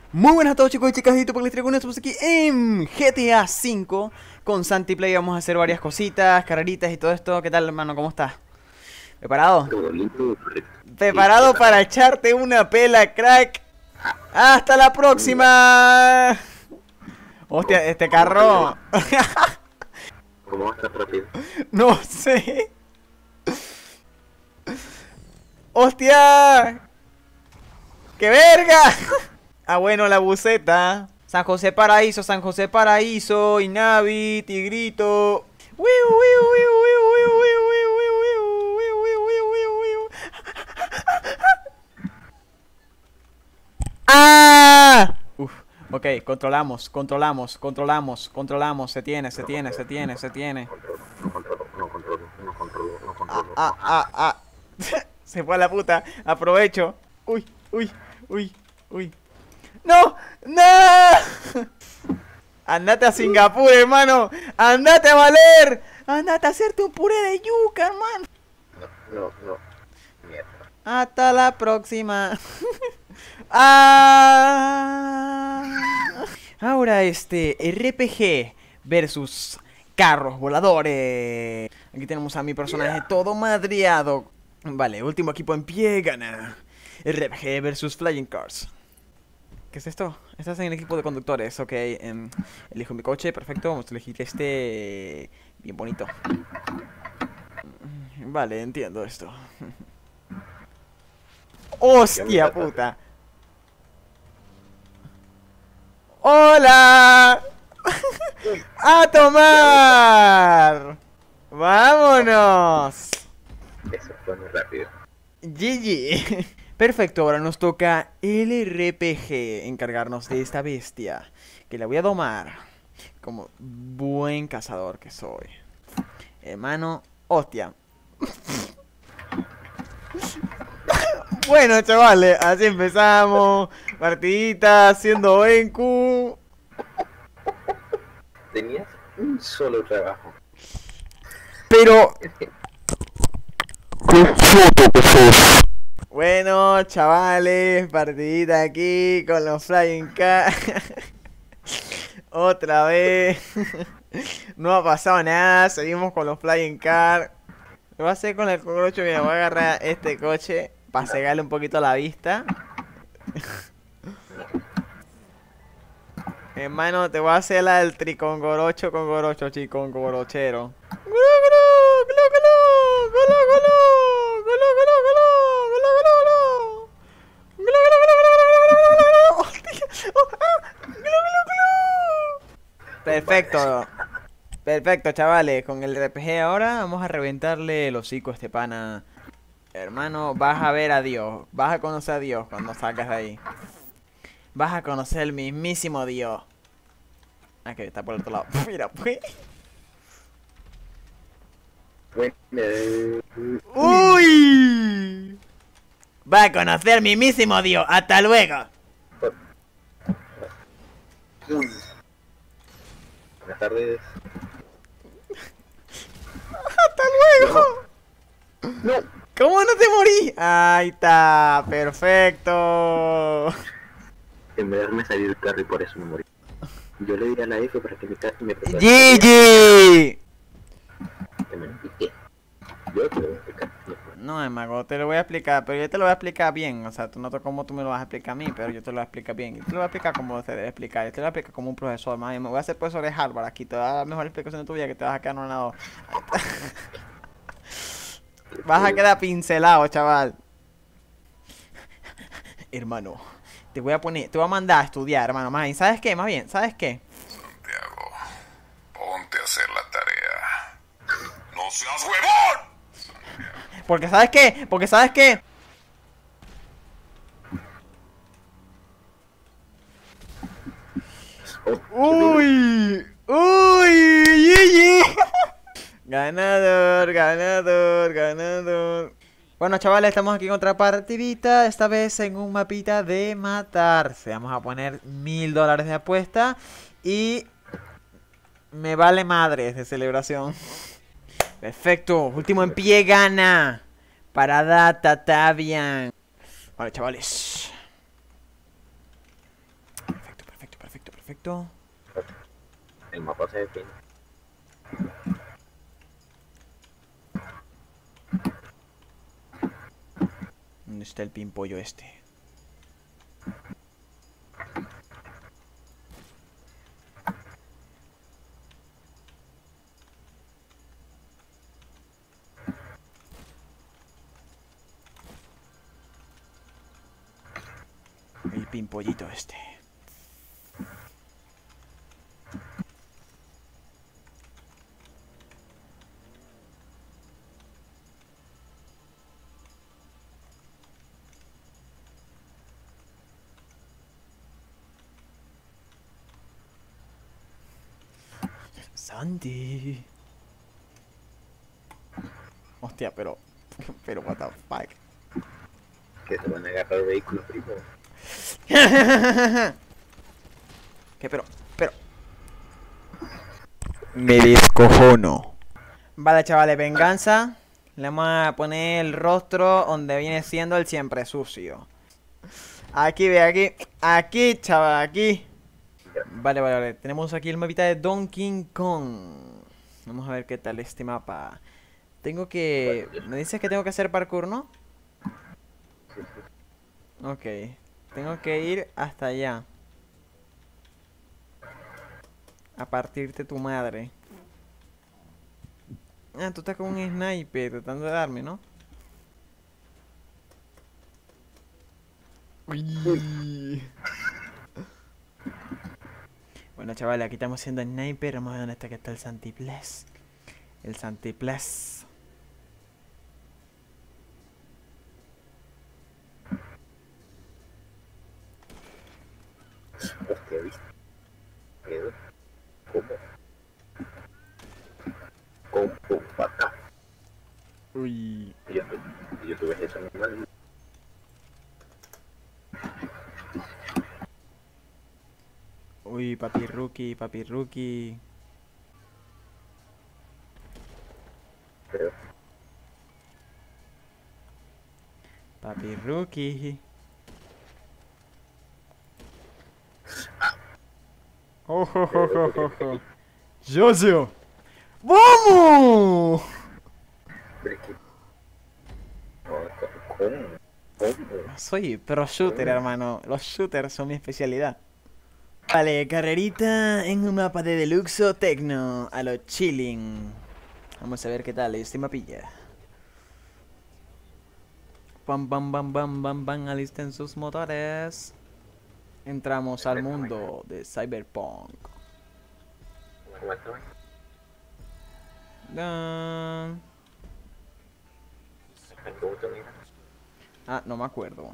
Muy buenas a todos chicos y chicas de YouTube, les traigo estamos aquí en GTA V con Santi Play. Vamos a hacer varias cositas, carreritas y todo esto. ¿Qué tal, hermano? ¿Cómo estás? ¿Preparado? Todo lindo, ¿Preparado para echarte una pela, crack? ¡Hasta la próxima! Hostia, este carro... ¿Cómo va a estar rápido? No sé. ¡Hostia! ¡Qué verga! Ah, bueno, la buceta. San José Paraíso, San José Paraíso, Inavi, Tigrito. ¡Wiu, wiu, wiu, wiu, wiu, wiu, wiu, wiu, wiu, wiu, wiu, wiu, wiu! ¡Ah! Uf, ok, controlamos. Se tiene. Se fue a la puta. Aprovecho. Uy. ¡No! ¡No! Andate a Singapur, hermano. Andate a valer. Andate a hacerte un puré de yuca, hermano. No. Mierda. Hasta la próxima. Ah. Ahora RPG versus carros voladores. Aquí tenemos a mi personaje todo madreado. Vale, último equipo en pie gana. RPG versus Flying Cars. ¿Qué es esto? Estás en el equipo de conductores, ok. Elijo mi coche, perfecto. Vamos a elegir este... bien bonito. Vale, entiendo esto. ¡Hostia puta! ¡Hola! ¡A tomar! ¡Vámonos! Eso fue muy rápido. GG. Perfecto, ahora nos toca el RPG, encargarnos de esta bestia, que la voy a domar, como buen cazador que soy. Hermano, hostia. Bueno, chavales, así empezamos. Partidita, haciendo Enku. Tenías un solo trabajo. Pero... Es que... Bueno, chavales, partidita aquí con los Flying Car. Otra vez. No ha pasado nada, seguimos con los Flying Car. Lo voy a hacer con el coche, mira, voy a agarrar este coche para cegarle un poquito la vista. Hermano, te voy a hacer la del tricongorocho con gorocho, chicón gorochero. Perfecto. Perfecto, chavales. Con el RPG ahora vamos a reventarle el hocico a este pana. Hermano, vas a ver a Dios. Vas a conocer a Dios cuando salgas de ahí. Vas a conocer el mismísimo Dios. Ah, que está por el otro lado. Mira, pues. Bueno, ¡Uy! Va a conocer el mismísimo Dios. ¡Hasta luego! buenas tardes. ¡Hasta luego! No. ¿Cómo no te morí? Ahí está, perfecto. En verdad me salió el carro y por eso me morí. Yo le di a la F para que me prepare. GG. Que me piqué. Yo te lo voy a explicar. No, mago, te lo voy a explicar, pero yo te lo voy a explicar bien. O sea, tú no sé cómo tú me lo vas a explicar a mí, pero yo te lo voy a explicar bien. Yo te lo voy a explicar como se debe explicar. Yo te lo voy a explicar como un profesor, más. Me voy a hacer profesor de Harvard aquí. Te voy a dar la mejor explicación de tu vida que te vas a quedar anonadado. Vas a quedar pincelado, chaval. Hermano, te voy a a mandar a estudiar, hermano. Más bien, ¿sabes qué? Más bien, ¿sabes qué? Santiago, ponte a hacer la tarea. ¡No seas huevón! Porque ¿sabes qué? Porque ¿sabes qué? Uy, GG. Ganador. Bueno, chavales, estamos aquí en otra partidita. Esta vez en un mapita de matarse. Vamos a poner $1000 de apuesta. Y me vale madres de celebración. Perfecto, último en pie gana. Parada Tatavian. Vale, chavales. perfecto. El mapa se define. ¿Dónde está el pimpollo este? El pimpollito este. Sandy. Hostia, pero what the fuck. Que se van a agarrar vehículos primero. ¿Qué? Pero. Me descojono. Vale, chavales, venganza. Le vamos a poner el rostro donde viene siendo el siempre sucio. Aquí, ve, aquí. Aquí, chaval, aquí. Vale. Tenemos aquí el mapita de Donkey Kong. Vamos a ver qué tal este mapa. Tengo que... Me dices que tengo que hacer parkour, ¿no? Ok. Tengo que ir hasta allá. A partirte tu madre. Ah, tú estás con un sniper tratando de darme, ¿no? Uy. Bueno, chavales, aquí estamos haciendo sniper. Vamos a ver dónde está, que está el Santiples. El Santiples. Hostia, ¿viste? Miedo. ¿Cómo? ¿Cómo? Pata. Uy. Yo tuve eso normal. Uy, papi rookie, papi rookie. Pero Papi rookie. Oh, oh, oh, oh, oh, oh. ¡Jojo! ¡Vamos! pero es que... No, ¿cómo? ¿Cómo? Soy pro shooter, hermano. Los shooters son mi especialidad. Vale, carrerita en un mapa de Deluxo Tecno. A lo chilling. Vamos a ver qué tal este mapilla. Pam, pam, pam, pam, pam, pam. Alisten sus motores. Entramos al mundo de Cyberpunk. Aguántame. Dan. ¿Cómo te miras? Ah, no me acuerdo.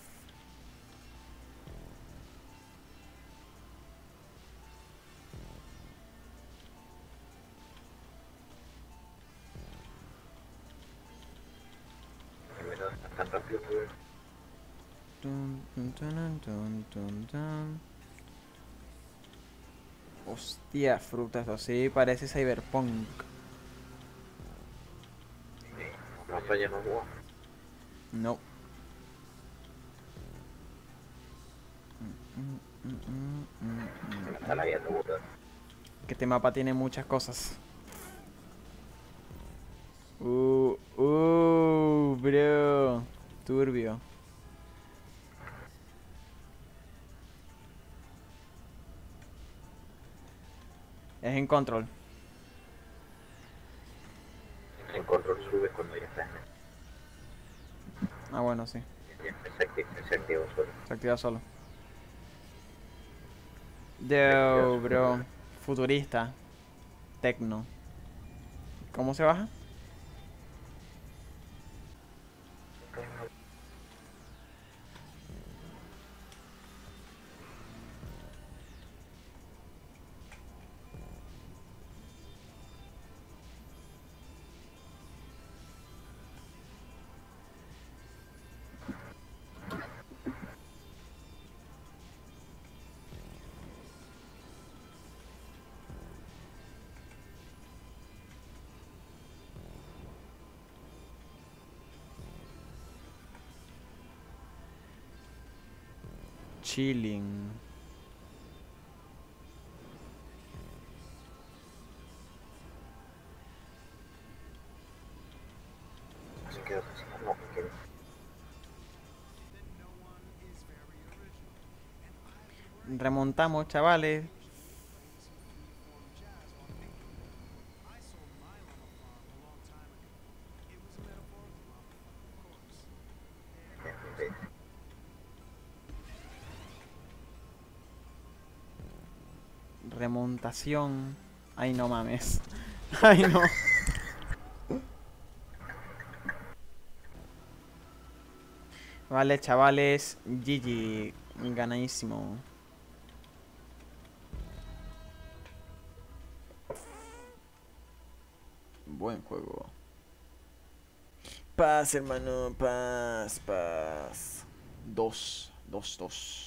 Primero está tan rápido que... Tun, tun, tun, tun, tun, tun. Hostia, frutas, así parece Cyberpunk. No, para allá no jugó. No. Me está lagueando, boludo. Que este mapa tiene muchas cosas. Bro. Turbio. Es en control. En control sube cuando ya está. Ah, bueno, sí. Ya se activa solo. Se activa solo. Yo, bro. Futurista. Tecno. ¿Cómo se baja? Chilling. pero cocina no, que Remontamos, chavales. Remontación. Ay, no mames. Ay, no. Vale, chavales. GG. Ganadísimo. Buen juego. Paz, hermano. Paz, paz. 2, 2, 2.